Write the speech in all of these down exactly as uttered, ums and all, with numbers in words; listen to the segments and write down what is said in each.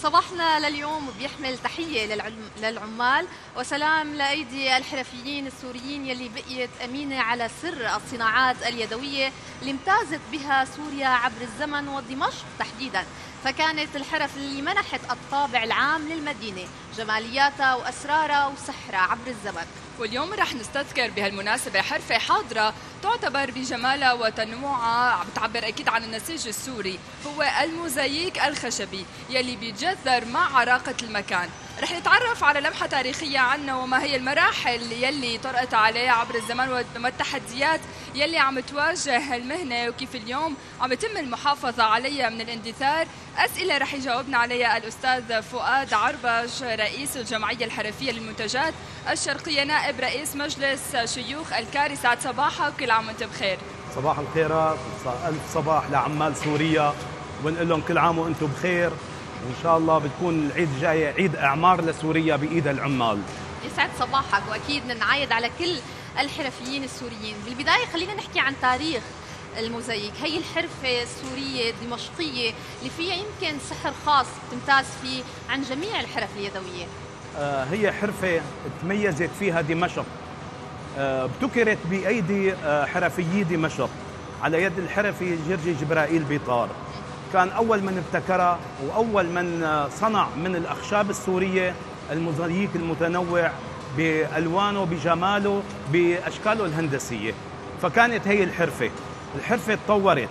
صباحنا لليوم بيحمل تحية للعمال وسلام لأيدي الحرفيين السوريين يلي بقيت أمينة على سر الصناعات اليدوية اللي امتازت بها سوريا عبر الزمن ودمشق تحديدا، فكانت الحرف اللي منحت الطابع العام للمدينة، جمالياتها وأسرارها وسحرها عبر الزمن. واليوم رح نستذكر بهالمناسبة حرفة حاضرة تعتبر بجمالها وتنوعها بتعبر أكيد عن النسيج السوري، هو الموزاييك الخشبي يلي بيتجذر مع عراقة المكان. رح نتعرف على لمحة تاريخية عنه وما هي المراحل يلي طرقت عليه عبر الزمن وما التحديات يلي عم تواجه المهنة وكيف اليوم عم يتم المحافظة عليها من الاندثار. أسئلة رح يجاوبنا عليها الأستاذ فؤاد عربج رئيس الجمعية الحرفية للمنتجات الشرقية نائب رئيس مجلس شيوخ الكاري. سعد صباحك وكل عام وانت بخير. صباح الخيرات، ألف صباح لعمال سوريا ونقول لهم كل عام وانتم بخير، وإن شاء الله بتكون العيد الجاي عيد إعمار لسوريا بإيد العمال. يسعد صباحك، وأكيد نعايد على كل الحرفيين السوريين. بالبداية خلينا نحكي عن تاريخ الموزاييك، هي الحرفة السورية الدمشقية اللي فيها يمكن سحر خاص تمتاز فيه عن جميع الحرف اليدوية. آه هي حرفة تميزت فيها دمشق، آه ابتكرت بأيدي آه حرفيي دمشق على يد الحرفي جرجي جبرائيل بيطار. كان أول من ابتكرها وأول من صنع من الأخشاب السورية الموزاييك المتنوع بألوانه بجماله بأشكاله الهندسية. فكانت هي الحرفة الحرفة تطورت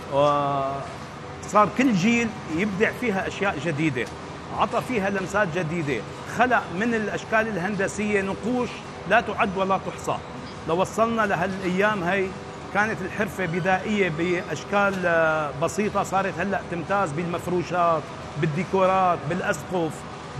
وصار كل جيل يبدع فيها أشياء جديدة، عطى فيها لمسات جديدة، خلق من الأشكال الهندسية نقوش لا تعد ولا تحصى. لو وصلنا لهالأيام هي كانت الحرفة بدائية بأشكال بسيطة، صارت هلأ تمتاز بالمفروشات، بالديكورات، بالأسقف،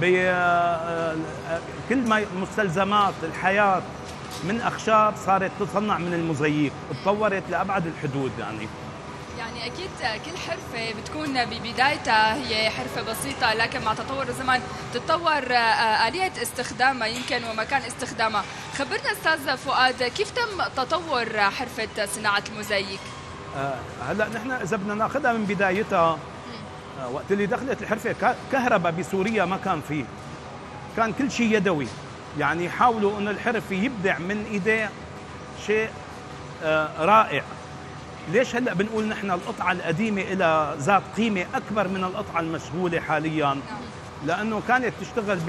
بكل ما مستلزمات الحياة من أخشاب صارت تصنع من الموزاييك، تطورت لأبعد الحدود. يعني يعني أكيد كل حرفة بتكون ببدايتها هي حرفة بسيطة، لكن مع تطور الزمن تتطور آلية استخدامها يمكن ومكان استخدامها. خبرنا أستاذ فؤاد، كيف تم تطور حرفة صناعة الموزاييك؟ آه هلا نحن إذا بدنا ناخذها من بدايتها، آه وقت اللي دخلت الحرفة كهرباء بسوريا ما كان فيه، كان كل شيء يدوي. يعني يحاولوا أن الحرفي يبدع من إيديه شيء آه رائع. ليش هلا بنقول نحن القطعة القديمة إلى ذات قيمة أكبر من القطعة المشغولة حالياً؟ لأنه كانت تشتغل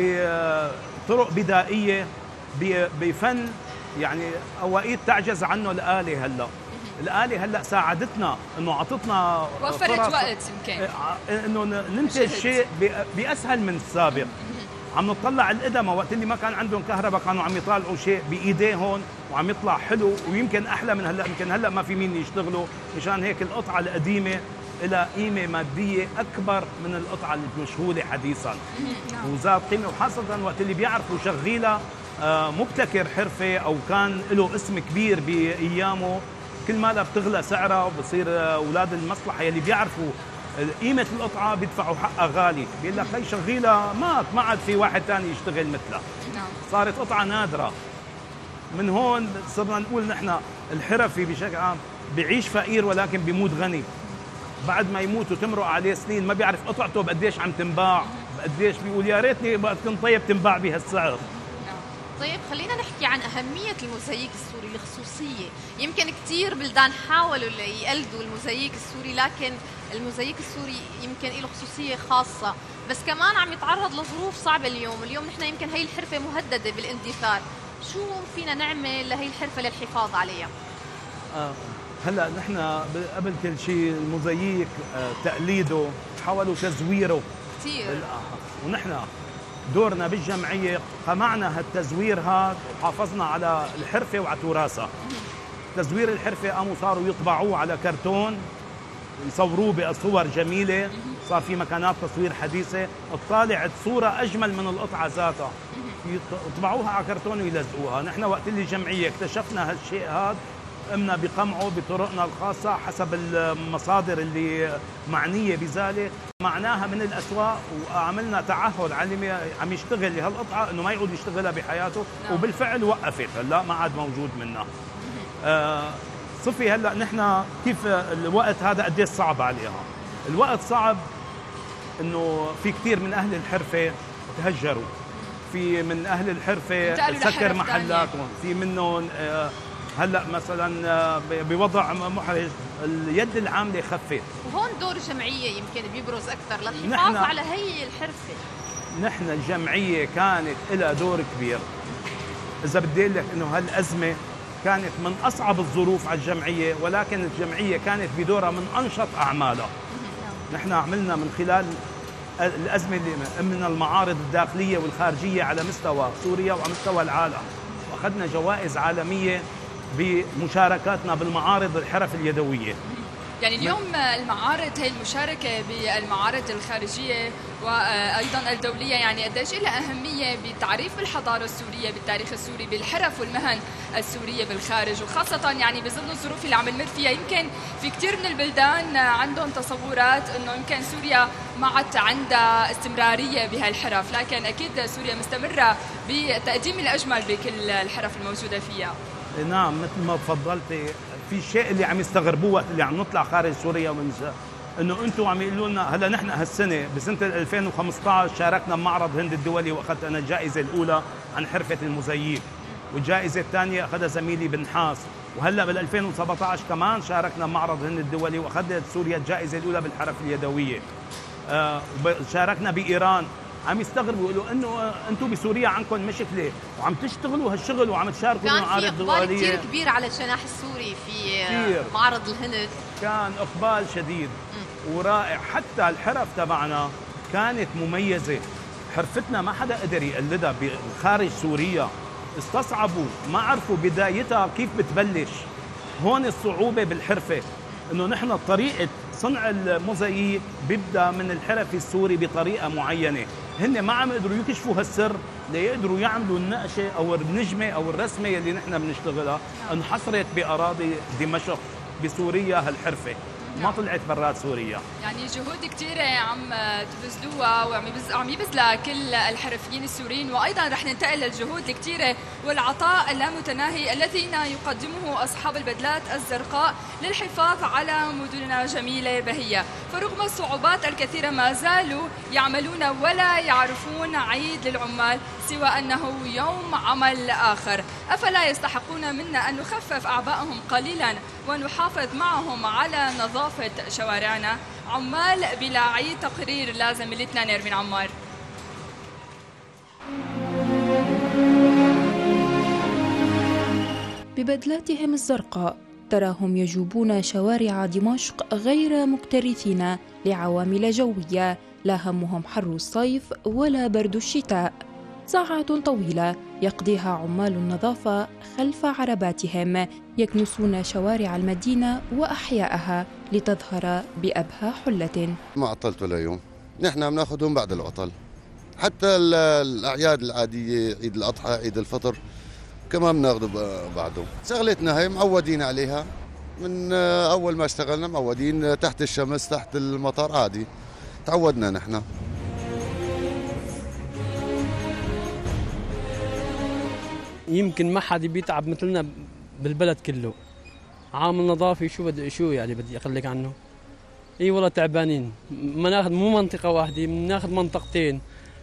بطرق بدائية بفن يعني أوقات تعجز عنه الآلة. هلا الآلة هلا ساعدتنا إنه عطتنا وفرت وقت يمكن إنه ننتج شيء بأسهل من السابق. عم نطلع القدماء وقت اللي ما كان عندهم كهرباء كانوا عم يطلعوا شيء بايديهم وعم يطلع حلو ويمكن احلى من هلا. يمكن هلا ما في مين يشتغلوا، مشان هيك القطعه القديمه لها قيمه ماديه اكبر من القطعه المشهوره حديثا وذات قيمه، وخاصه وقت اللي بيعرفوا شغيلها مبتكر حرفه او كان له اسم كبير بايامه، كل ما لا بتغلى سعرها وبصير اولاد المصلحه يلي بيعرفوا قيمة القطعة بيدفعوا حقها غالي، بيقول لك هي شغيلة مات ما عاد في واحد ثاني يشتغل مثلها. صارت قطعة نادرة. من هون صرنا نقول نحن الحرفي بشكل عام بيعيش فقير ولكن بيموت غني. بعد ما يموت وتمرق عليه سنين ما بيعرف قطعته بقديش عم تنباع، بقديش بيقول يا ريتني بقى كنت طيب تنباع بهالسعر. طيب خلينا نحكي عن أهمية الموزاييك السوري، الخصوصية. يمكن كثير بلدان حاولوا يقلدوا الموزاييك السوري، لكن الموزاييك السوري يمكن له خصوصية خاصة، بس كمان عم يتعرض لظروف صعبة اليوم. اليوم نحن يمكن هي الحرفة مهددة بالاندثار، شو فينا نعمل لهي الحرفة للحفاظ عليها؟ آه هلا نحن قبل كل شيء الموزاييك آه تقليده حاولوا تزويره كثير، ونحن دورنا بالجمعية قمعنا هالتزوير هذا وحافظنا على الحرفة وعلى تراثها. تزوير الحرفة قاموا صاروا يطبعوه على كرتون يصوروه بصور جميلة، صار في مكانات تصوير حديثة طالعت صورة أجمل من القطعة ذاتها، يطبعوها على كرتون ويلزقوها. نحن وقت اللي جمعية اكتشفنا هالشيء هذا قمنا بقمعه بطرقنا الخاصة حسب المصادر اللي معنية بذلك، معناها من الأسواق وعملنا تعهد على اللي عم يشتغل لهالقطعة إنه ما يعود يشتغلها بحياته، وبالفعل وقفت هلا ما عاد موجود منها. آه صفي هلا نحن كيف الوقت هذا قديش صعب عليها. الوقت صعب انه في كثير من اهل الحرفه تهجروا، في من اهل الحرفه سكر محلاتهم، في منهم هلا مثلا بوضع محرج اليد العامله خفت. وهون دور الجمعيه يمكن بيبرز اكثر للحفاظ على هي الحرفه. نحن الجمعيه كانت لها دور كبير. اذا بدي اقول لك انه هالازمه كانت من اصعب الظروف على الجمعيه، ولكن الجمعيه كانت بدورها من انشط اعمالها. نحن عملنا من خلال الازمه اللي من المعارض الداخليه والخارجيه على مستوى سوريا وعلى مستوى العالم، واخذنا جوائز عالميه بمشاركاتنا بالمعارض الحرف اليدويه. يعني اليوم المعارض هي المشاركة بالمعارض الخارجية وأيضا الدولية يعني قديش لها أهمية بتعريف الحضارة السورية بالتاريخ السوري بالحرف والمهن السورية بالخارج، وخاصة يعني بظل الظروف اللي عم نمر فيها. يمكن في كثير من البلدان عندهم تصورات إنه يمكن سوريا ما عاد عندها استمرارية بهالحرف، لكن أكيد سوريا مستمرة بتقديم الأجمل بكل الحرف الموجودة فيها. نعم مثل ما تفضلتي، في شيء اللي عم يستغربوه وقت اللي عم نطلع خارج سوريا وننسى انه انتم عم يقولوا لنا هلا نحن هالسنه بسنه ألفين وخمسة عشر شاركنا بمعرض هند الدولي واخذت انا الجائزه الاولى عن حرفه المزيك، والجائزه الثانيه اخذها زميلي بنحاس، وهلا بال ألفين وسبعة عشر كمان شاركنا بمعرض هند الدولي واخذت سوريا الجائزه الاولى بالحرف اليدويه. آه شاركنا بايران. عم يستغربوا يقولوا انه انتم بسوريا عندكم مشكله وعم تشتغلوا هالشغل وعم تشاركوا بالمعارض الدوليه. كان في اقبال كثير كبير على الجناح السوري في كتير. معرض الهند كان اقبال شديد م. ورائع، حتى الحرف تبعنا كانت مميزه، حرفتنا ما حدا قدر يقلدها بخارج سوريا، استصعبوا ما عرفوا بدايتها كيف بتبلش. هون الصعوبه بالحرفه انه نحن طريقه صنع الموزاييك بيبدا من الحرفي السوري بطريقه معينه، هن ما عم يقدروا يكشفوا هالسر ليقدروا يعملوا النقشه او النجمه او الرسمه اللي نحن بنشتغلها. انحصرت باراضي دمشق بسوريا هالحرفه، ما طلعت برات سوريا. يعني جهود كثيره عم تبذلوها وعم عم يبذلها كل الحرفيين السوريين، وايضا رح ننتقل للجهود الكثيره والعطاء اللامتناهي الذين يقدمه اصحاب البدلات الزرقاء للحفاظ على مدننا جميله بهيه. فرغم الصعوبات الكثيره ما زالوا يعملون ولا يعرفون عيد للعمال سوى انه يوم عمل اخر. افلا يستحقون منا ان نخفف اعبائهم قليلا ونحافظ معهم على نظافه شوارعنا؟ عمال بلا عيد، تقرير لازم ميلتنا نيرمين عمار. ببدلاتهم الزرقاء تراهم يجوبون شوارع دمشق غير مكترثين لعوامل جوية لا همهم حر الصيف ولا برد الشتاء. ساعات طويلة يقضيها عمال النظافة خلف عرباتهم يكنسون شوارع المدينة وأحياءها لتظهر بأبهى حلة. ما عطلت ولا يوم، نحن بناخذهم بعد العطل، حتى الأعياد العادية، عيد الأضحى، عيد الفطر كمان بناخذه بعده. شغلتنا هي معودين عليها من أول ما اشتغلنا، معودين تحت الشمس تحت المطر عادي، تعودنا نحن. يمكن ما حد بيتعب مثلنا بالبلد كله. عامل نظافي شو بدي شو يعني بدي اخليك عنه. اي والله تعبانين، ما ناخذ مو منطقه واحده، بناخذ منطقتين.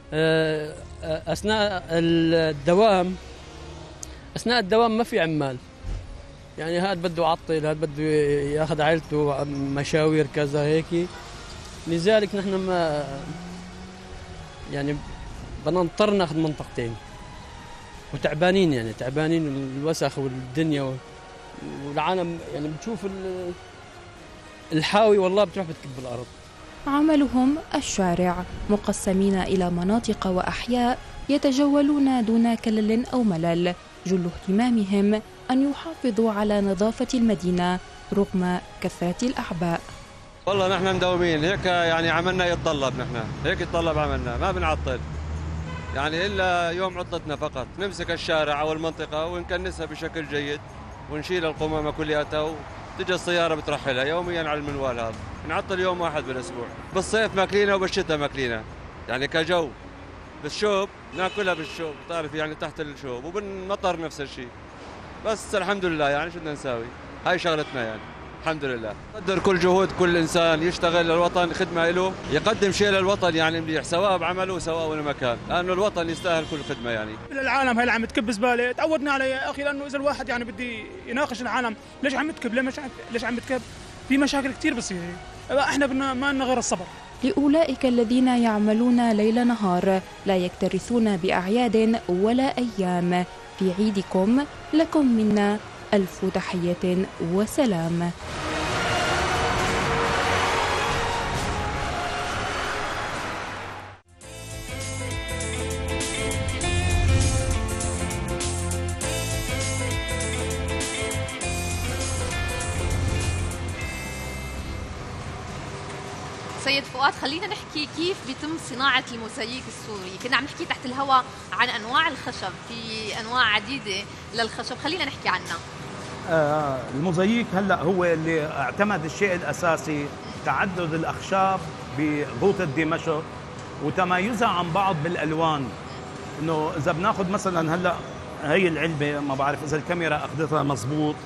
اثناء الدوام اثناء الدوام ما في عمال، يعني هذا بده يعطل، هذا بده ياخذ عائلته مشاوير كذا هيك، لذلك نحن ما يعني بدنا نضطر ناخذ منطقتين وتعبانين، يعني تعبانين الوسخ والدنيا والعالم، يعني بتشوف الحاوي والله بتروح بتكب الأرض. عملهم الشارع، مقسمين إلى مناطق وأحياء يتجولون دون كلل أو ملل، جل اهتمامهم أن يحافظوا على نظافة المدينة رغم كثرة الأعباء. والله نحن مداومين هيك، يعني عملنا يتطلب، نحن هيك يتطلب عملنا، ما بنعطل يعني إلا يوم عطلتنا فقط، نمسك الشارع أو المنطقة ونكنسها بشكل جيد ونشيل القمامة كلياتها، وتجي السيارة بترحلها يوميا على المنوال هذا. نعطل يوم واحد بالأسبوع، بالصيف ماكلينا وبالشتاء ماكلينا، يعني كجو. بالشوب ناكلها بالشوب، تعرف يعني تحت الشوب، وبالمطر نفس الشيء. بس الحمد لله، يعني شو بدنا نساوي، هاي شغلتنا يعني الحمد لله. قدر كل جهود كل انسان يشتغل للوطن، خدمه له، يقدم شيء للوطن يعني مليح، سواء بعمله سواء ولا مكان، لانه الوطن يستاهل كل خدمه يعني. العالم هاي اللي عم تكب زباله تعودنا عليها يا اخي، لانه اذا الواحد يعني بدي يناقش العالم ليش عم تكب، ليش ليش عم تكب، في مشاكل كثير بتصير، احنا بدنا ما لنا غير الصبر. لأولئك الذين يعملون ليل نهار لا يكترثون بأعياد ولا أيام، في عيدكم لكم منا ألف تحية وسلام. سيد فؤاد، خلينا نحكي كيف بيتم صناعة الموزاييك السوري. كنا عم نحكي تحت الهواء عن أنواع الخشب، في أنواع عديدة للخشب، خلينا نحكي عنها. آه الموزاييك هلا هو اللي اعتمد الشيء الأساسي تعدد الأخشاب بغوطة دمشق وتمايزها عن بعض بالألوان. إنه إذا بناخذ مثلا هلا هي العلبة، ما بعرف إذا الكاميرا أخذتها مزبوط،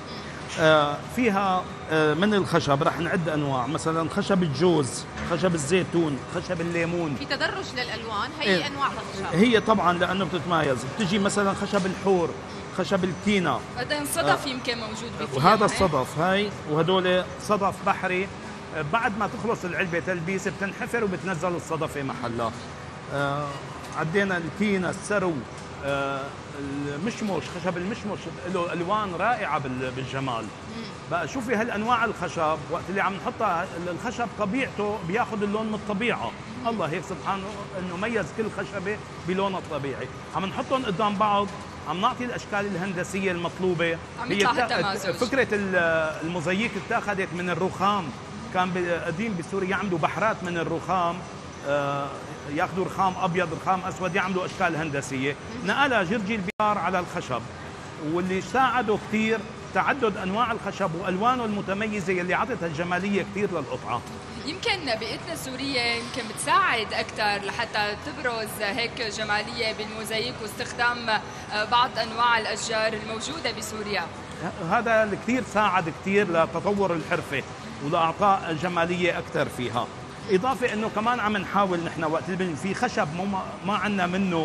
آه فيها آه من الخشب رح نعد انواع، مثلا خشب الجوز، خشب الزيتون، خشب الليمون، في تدرج للالوان. هي إيه انواع الخشب هي طبعا لانه بتتمايز. بتجي مثلا خشب الحور، خشب الكينا، بعدين صدف آه يمكن موجود بفيها، وهذا الصدف هاي، وهدول صدف بحري. آه بعد ما تخلص العلبه تلبيسه بتنحفر وبتنزل الصدفه محلها. آه عدينا الكينا، السرو، آه المشمش، خشب المشمش له الوان رائعه بالجمال. بقى شوفي هالانواع الخشب وقت اللي عم نحطها، الخشب طبيعته بياخذ اللون من الطبيعه، الله هيك سبحانه انه ميز كل خشبه بلونها الطبيعي. عم نحطهم قدام بعض، عم نعطي الاشكال الهندسيه المطلوبه. عم يطلع التمازج. فكره الموزاييك اتاخذت من الرخام، كان قديم بسوريا يعملوا بحرات من الرخام، آه ياخذوا رخام ابيض رخام اسود يعملوا اشكال هندسيه، نقلها جرجي البيار على الخشب، واللي ساعده كثير تعدد انواع الخشب والوانه المتميزه اللي عطتها الجماليه كثير للقطعه. يمكن بيئتنا السوريه يمكن بتساعد اكثر لحتى تبرز هيك جماليه بالموزاييك واستخدام بعض انواع الاشجار الموجوده بسوريا. هذا اللي كثير ساعد كثير لتطور الحرفه ولاعطاء جماليه اكثر فيها. إضافة إنه كمان عم نحاول نحن وقت في خشب ما ما عندنا منه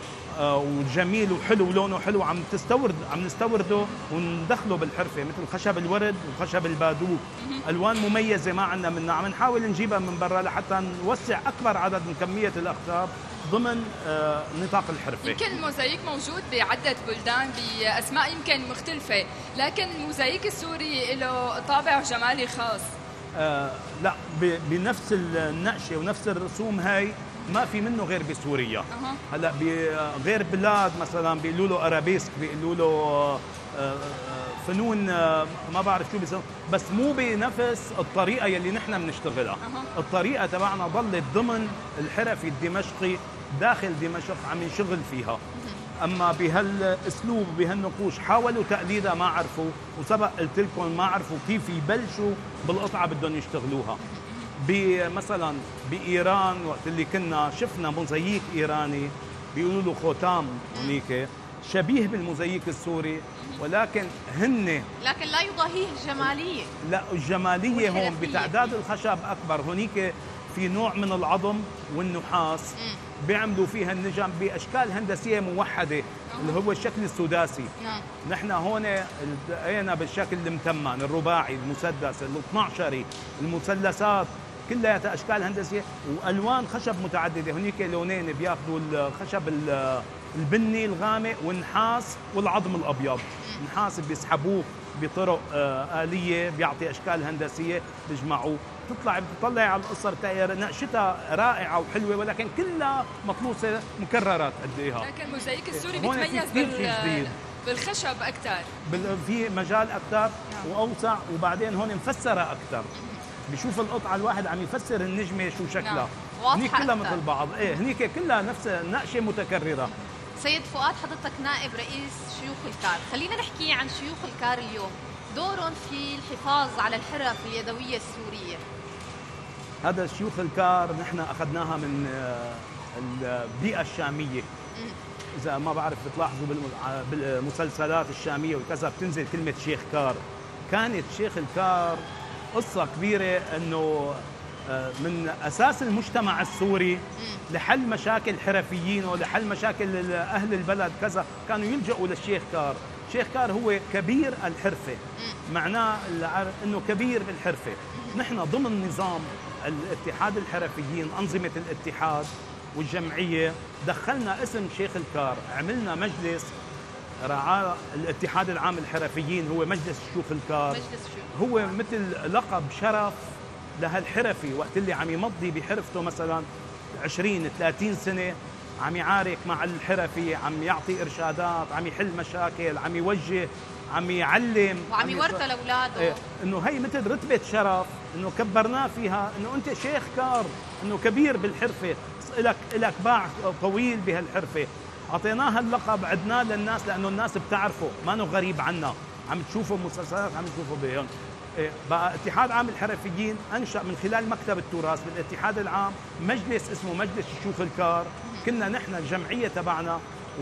آه وجميل وحلو ولونه حلو، عم تستورد عم نستورده وندخله بالحرفة، مثل خشب الورد وخشب البادوك، ألوان مميزة ما عندنا منها، عم نحاول نجيبها من برا لحتى نوسع أكبر عدد من كمية الأخشاب ضمن آه نطاق الحرفة. يمكن الموزاييك موجود بعدة بلدان بأسماء يمكن مختلفة، لكن الموزاييك السوري له طابع جمالي خاص. آه لا بنفس النقشه ونفس الرسوم هاي ما في منه غير بسوريا. أه. هلا بغير بلاد مثلا بيقولوا له ارابيسك، بيقولوا له آه فنون آه ما بعرف شو بيسموه، بس مو بنفس الطريقه يلي نحن بنشتغلها. أه. الطريقه تبعنا ضلت ضمن الحرفي الدمشقي داخل دمشق عم ينشغل فيها. اما بهالاسلوب بهالنقوش حاولوا تقليدها ما عرفوا، وسبق قلت لكم ما عرفوا كيف يبلشوا بالقطعه بدهم يشتغلوها. مثلا بايران وقت اللي كنا شفنا موزاييك ايراني بيقولوا له خوتام هنيك شبيه بالموزاييك السوري، ولكن هن لكن لا يضاهيه جماليه. لا الجماليه هون بتعداد الخشب اكبر، هنيك في نوع من العظم والنحاس بيعملوا فيها النجم باشكال هندسيه موحده اللي هو الشكل السداسي. نحن هون التقينا بالشكل المتمن، الرباعي، المسدس، الاثناشري، المثلثات، كلها اشكال هندسيه والوان خشب متعدده. هنيك لونين بياخذوا الخشب البني الغامق والنحاس والعظم الابيض. النحاس بيسحبوه بطرق آلية بيعطي أشكال هندسية بيجمعوه، تطلع بتطلع على القصر تاير نقشتها رائعة وحلوة، ولكن كلها مطلوسة مكررات قد إيها. لكن الموزاييك السوري بيتميز بال... بالخشب أكثر، بال... في مجال أكثر وأوسع، وبعدين هون مفسرة أكثر. بيشوف القطعة الواحد عم يفسر النجمة شو شكلها. هنيك كلها مثل بعض، إيه هنيك كلها نفس نقشة متكررة. سيد فؤاد، حضرتك نائب رئيس شيوخ الكار، خلينا نحكي عن شيوخ الكار اليوم، دورهم في الحفاظ على الحرف اليدوية السورية. هذا شيوخ الكار نحن أخذناها من البيئة الشامية. إذا ما بعرف بتلاحظوا بالمسلسلات الشامية وكذا بتنزل كلمة شيخ كار. كانت شيخ الكار قصة كبيرة أنه من أساس المجتمع السوري لحل مشاكل الحرفيين ولحل مشاكل أهل البلد كذا كانوا يلجأوا للشيخ كار. الشيخ كار هو كبير الحرفة، معناه أنه كبير بالحرفة. نحن ضمن نظام الاتحاد الحرفيين، أنظمة الاتحاد والجمعية، دخلنا اسم شيخ الكار، عملنا مجلس رعاه الاتحاد العام الحرفيين، هو مجلس شيوخ الكار. مجلس شيوخ. هو مثل لقب شرف لهالحرفي وقت اللي عم يمضي بحرفته مثلا عشرين ثلاثين سنة، عم يعارك مع الحرفي، عم يعطي إرشادات، عم يحل مشاكل، عم يوجه، عم يعلم، وعم يورثها لاولاده. ايه، انه هي مثل رتبه شرف، انه كبرناه فيها، انه انت شيخ كار، انه كبير بالحرفه، لك لك باع طويل بهالحرفه. اعطيناها اللقب، عدناه للناس لانه الناس بتعرفه، ما انه غريب عنا، عم تشوفه بمسلسلات، عم تشوفه بهون. إيه، بقى اتحاد عام الحرفيين انشا من خلال مكتب التراث بالاتحاد العام مجلس اسمه مجلس شيوخ الكار. كنا نحن الجمعيه تبعنا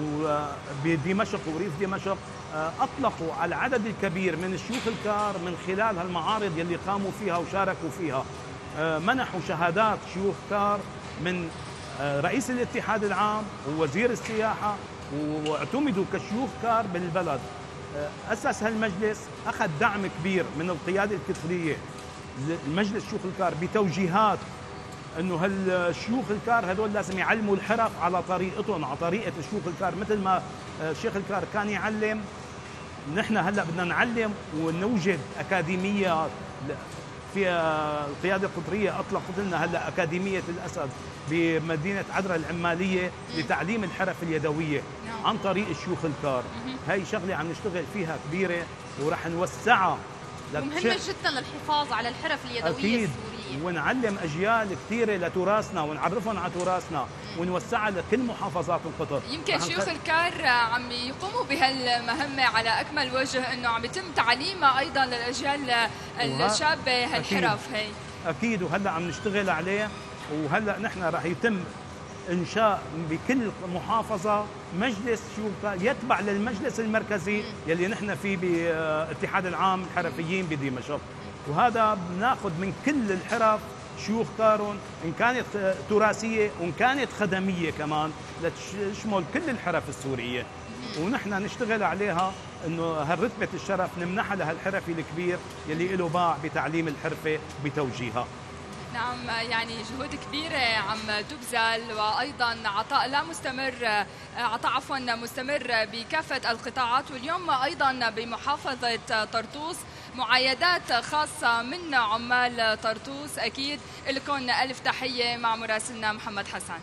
وبدمشق وريف دمشق اطلقوا على العدد الكبير من الشيوخ الكار من خلال هالمعارض يلي قاموا فيها وشاركوا فيها. منحوا شهادات شيوخ كار من رئيس الاتحاد العام ووزير السياحه، واعتمدوا كشيوخ كار بالبلد. اسس هالمجلس، اخذ دعم كبير من القياده الكفريه المجلس شيوخ الكار بتوجيهات انه هالشيوخ الكار هذول لازم يعلموا الحرف على طريقتهم، على طريقه الشيوخ الكار، مثل ما شيخ الكار كان يعلم. نحن هلا بدنا نعلم ونوجد اكاديميات. في القياده القطريه اطلقت لنا هلا اكاديميه الاسد بمدينه عدرا العماليه لتعليم الحرف اليدويه عن طريق الشيوخ الكار. هي شغله عم نشتغل فيها كبيره ورح نوسعها، ومهمه جدا للحفاظ على الحرف اليدويه أكيد. السوريه، ونعلم اجيال كثيره لتراثنا ونعرفهم على تراثنا ونوسعها لكل محافظات القطر. يمكن شيوخ الكار عم يقوموا بهالمهمه على اكمل وجه، انه عم يتم تعليمها ايضا للاجيال الشابه هالحرف. هي اكيد، وهلا عم نشتغل عليه، وهلا نحن رح يتم انشاء بكل محافظه مجلس شيوخ يتبع للمجلس المركزي يلي نحن فيه باتحاد العام الحرفيين بدمشق. وهذا بناخذ من كل الحرف شيوخ كارون، ان كانت تراثيه وان كانت خدميه كمان، لتشمل كل الحرف السوريه، ونحن نشتغل عليها انه هالرتبه الشرف نمنحها لهالحرفي الكبير يلي له باع بتعليم الحرفه وبتوجيهها. نعم، يعني جهود كبيرة عم تبذل، وأيضا عطاء لا مستمر عطاء عفوا مستمر بكافة القطاعات. واليوم أيضا بمحافظة طرطوس معايدات خاصة من عمال طرطوس. أكيد لكم ألف تحية مع مراسلنا محمد حسن.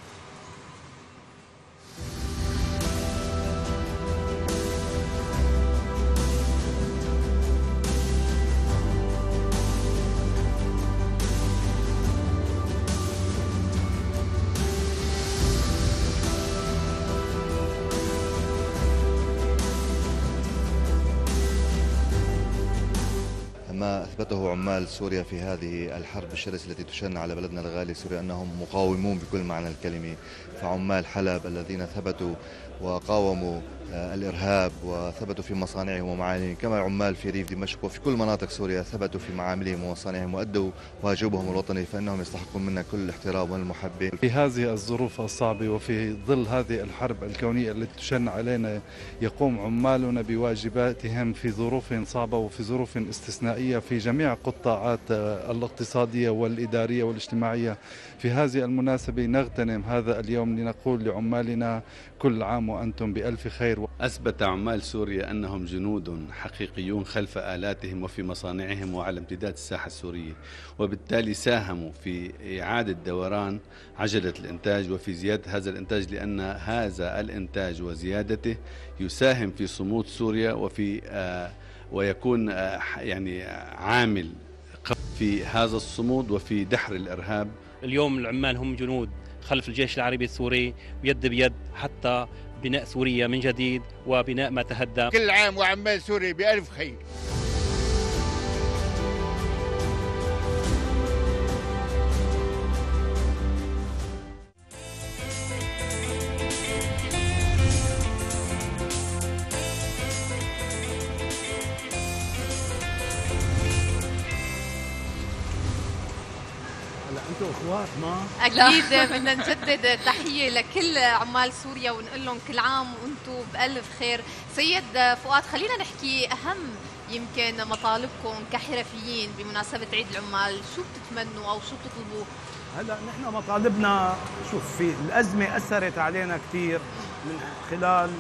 ما أثبته عمال سوريا في هذه الحرب الشرسة التي تشن على بلدنا الغالي سوريا أنهم مقاومون بكل معنى الكلمة. فعمال حلب الذين ثبتوا وقاوموا الإرهاب وثبتوا في مصانعهم ومعاملهم، كما عمال في ريف دمشق وفي كل مناطق سوريا ثبتوا في معاملهم ومصانعهم وأدوا واجبهم الوطني، فإنهم يستحقون منا كل الاحترام والمحبة. في هذه الظروف الصعبة وفي ظل هذه الحرب الكونية التي تشن علينا، يقوم عمالنا بواجباتهم في ظروف صعبة وفي ظروف استثنائية في جميع القطاعات الاقتصادية والإدارية والاجتماعية. في هذه المناسبة نغتنم هذا اليوم لنقول لعمالنا كل عام وأنتم بألف خير. أثبت عمال سوريا أنهم جنود حقيقيون خلف آلاتهم وفي مصانعهم وعلى امتداد الساحة السورية، وبالتالي ساهموا في إعادة دوران عجلة الإنتاج وفي زيادة هذا الإنتاج، لأن هذا الإنتاج وزيادته يساهم في صمود سوريا وفي آه ويكون آه يعني عامل في هذا الصمود وفي دحر الإرهاب. اليوم العمال هم جنود خلف الجيش العربي السوري يد بيد حتى بناء سوريا من جديد وبناء ما تهدم. كل عام وعمال سوريا بألف خير. اخوات ما اكيد بدنا نجدد تحيه لكل عمال سوريا ونقول لهم كل عام وانتم بالف خير. سيد فؤاد، خلينا نحكي اهم يمكن مطالبكم كحرفيين بمناسبه عيد العمال، شو بتتمنوا او شو بتطلبوا؟ هلا نحن مطالبنا، شوف، في الازمه اثرت علينا كثير من خلال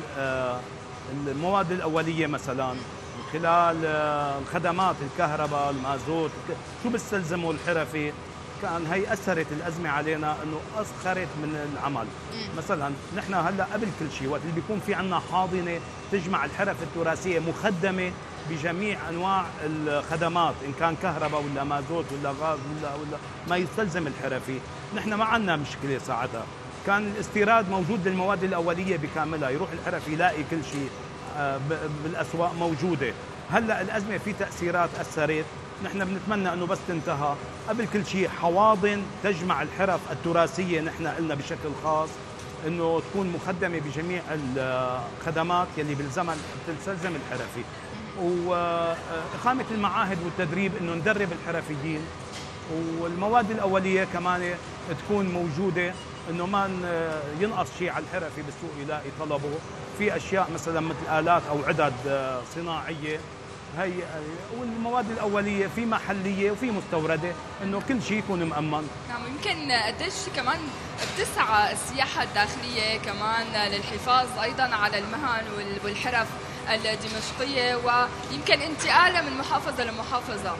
المواد الاوليه مثلا، من خلال الخدمات، الكهرباء، المازوت، شو بيستلزموا الحرفي. كان هي اثرت الازمه علينا انه اسخرت من العمل. مثلا نحن هلا قبل كل شيء وقت اللي بيكون في عندنا حاضنه تجمع الحرف التراثيه مخدمه بجميع انواع الخدمات، ان كان كهرباء ولا مازوت ولا غاز ولا ولا ما يستلزم الحرفي، نحن ما عندنا مشكله ساعتها. كان الاستيراد موجود للمواد الاوليه بكاملها، يروح الحرف يلاقي كل شيء بالاسواق موجوده. هلا الازمه في تاثيرات اثرت، نحن بنتمنى انه بس تنتهى. قبل كل شيء حواضن تجمع الحرف التراثيه، نحن قلنا بشكل خاص انه تكون مخدمه بجميع الخدمات يلي بالزمن بتستلزم الحرفي، واقامه المعاهد والتدريب انه ندرب الحرفيين، والمواد الاوليه كمان تكون موجوده، انه ما ينقص شيء على الحرفي بالسوق يلاقي طلبه. في اشياء مثلا مثل الات او عدد صناعيه، هي والمواد الاوليه في محليه وفي مستورده، انه كل شيء يكون مؤمن. نعم، يمكن قديش كمان بتسعى السياحه الداخليه كمان للحفاظ ايضا على المهن والحرف الدمشقيه، ويمكن انتقالها من محافظه لمحافظه.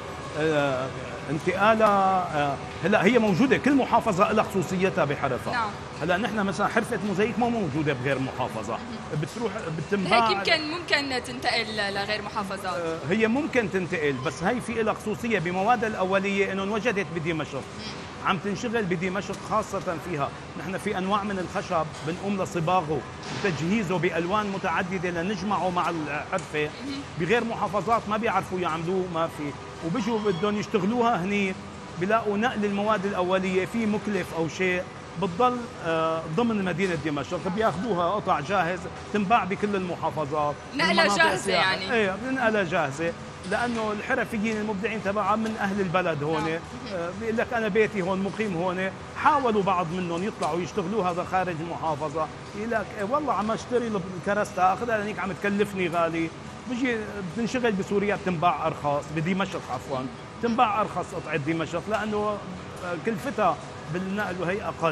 آه انتقالها آه هلا هي موجوده، كل محافظه لها خصوصيتها بحرفها. نعم. هلا نحن مثلا حرفه موزايك مو موجوده بغير محافظه، بتروح بتنباع، هيك يمكن ممكن تنتقل لغير محافظات. آه هي ممكن تنتقل، بس هي في لها خصوصيه بموادها الاوليه انه انوجدت بدمشق، عم تنشغل بدمشق خاصه فيها. نحن في انواع من الخشب بنقوم لصباغه وتجهيزه بالوان متعدده لنجمعه مع الحرفه، بغير محافظات ما بيعرفوا يعملوه، ما في، وبيجوا بدهم يشتغلوها هني بلاقوا نقل المواد الاوليه في مكلف او شيء، بتضل ضمن مدينه دمشق، بياخذوها قطع جاهز تنباع بكل المحافظات، نقله جاهزه يعني. ايه نقله جاهزه، لانه الحرفيين المبدعين تبعها من اهل البلد هون. نعم. بيقول لك انا بيتي هون، مقيم هون. حاولوا بعض منهم يطلعوا يشتغلوا هذا خارج المحافظه، يقول لك إيه والله عم اشتري الكراستا اخذها لانك عم تكلفني غالي، بيجي بتنشغل بسوريا بتنباع ارخص، بدمشق عفوا تنباع ارخص قطعه دمشق، لانه كلفتها بالنقل وهي اقل.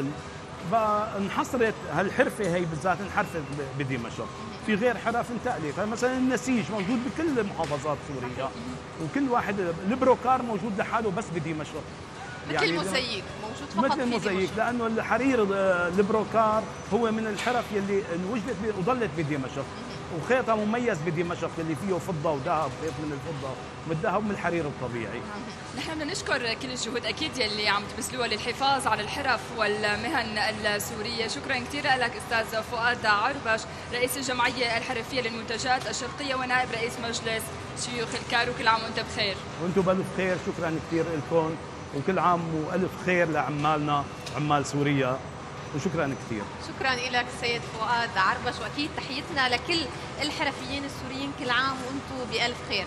فانحصرت هالحرفه هي بالذات، انحرفت بدمشق، في غير حرف انتقلت. مثلا النسيج موجود بكل محافظات سوريا، وكل واحد، البروكار موجود لحاله بس بدمشق، مثل يعني الموزايك موجود فقط مثل الموزايك، لانه الحرير البروكار هو من الحرف يلي انوجدت وضلت بدمشق، وخيطها مميز بدمشق اللي فيه فضه وذهب، خيط من الفضه والذهب من الحرير الطبيعي. نحن بدنا نشكر كل الجهود اكيد يلي عم تبذلوها للحفاظ على الحرف والمهن السوريه. شكرا كثير لك استاذ فؤاد عربش، رئيس الجمعيه الحرفيه للمنتجات الشرقيه ونائب رئيس مجلس شيوخ الكار، وكل عام وانت بخير. وانتم بالف خير، شكرا كثير لكم، وكل عام والف خير لعمالنا عمال سوريا، وشكرا كثير. شكرا لك سيد فؤاد عربش، واكيد تحيتنا لكل الحرفيين السوريين، كل عام وانتم بالف خير.